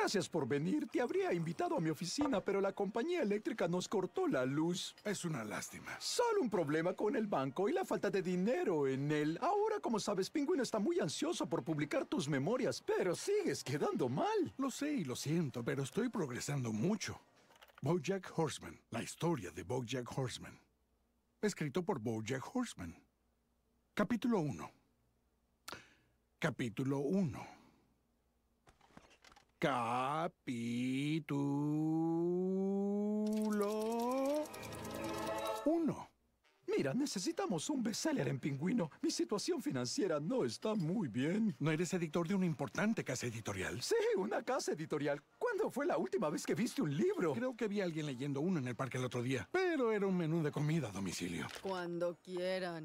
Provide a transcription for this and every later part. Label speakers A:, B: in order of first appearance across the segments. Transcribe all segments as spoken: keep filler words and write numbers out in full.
A: Gracias por venir. Te habría invitado a mi oficina, pero la compañía eléctrica nos cortó la luz.
B: Es una lástima.
A: Solo un problema con el banco y la falta de dinero en él. Ahora, como sabes, Pingüino está muy ansioso por publicar tus memorias, pero sigues quedando mal.
B: Lo sé y lo siento, pero estoy progresando mucho. BoJack Horseman, la historia de BoJack Horseman. Escrito por BoJack Horseman. Capítulo uno. Capítulo uno. Capítulo uno.
A: Mira, necesitamos un bestseller en Pingüino. Mi situación financiera no está muy bien.
B: ¿No eres editor de una importante casa editorial?
A: Sí, una casa editorial. ¿Cuándo fue la última vez que viste un libro?
B: Creo que vi a alguien leyendo uno en el parque el otro día, pero era un menú de comida a domicilio.
C: Cuando quieran.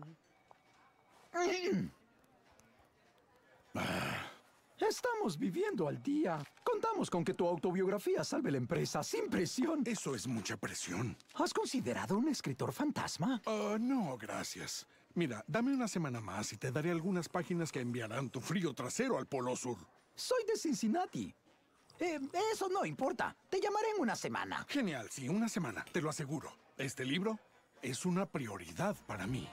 B: Ah.
A: Estamos viviendo al día. Contamos con que tu autobiografía salve la empresa sin presión.
B: Eso es mucha presión.
A: ¿Has considerado un escritor fantasma?
B: Ah, no, gracias. Mira, dame una semana más y te daré algunas páginas que enviarán tu frío trasero al Polo Sur.
A: Soy de Cincinnati. Eh, eso no importa. Te llamaré en una semana.
B: Genial, sí, una semana, te lo aseguro. Este libro es una prioridad para mí.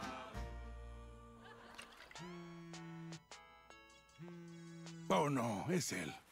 B: Oh, no, es él.